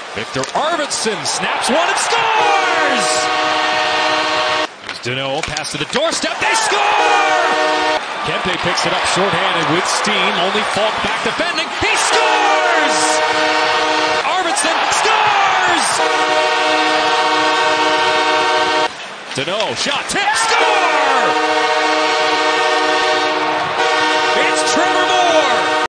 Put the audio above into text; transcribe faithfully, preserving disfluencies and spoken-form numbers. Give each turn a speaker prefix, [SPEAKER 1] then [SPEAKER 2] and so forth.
[SPEAKER 1] Victor Arvidsson snaps one and scores! Danault pass to the doorstep, they score! Kempe picks it up shorthanded with steam, only Falk back defending, he scores! Arvidsson scores! Danault, shot, tip, score!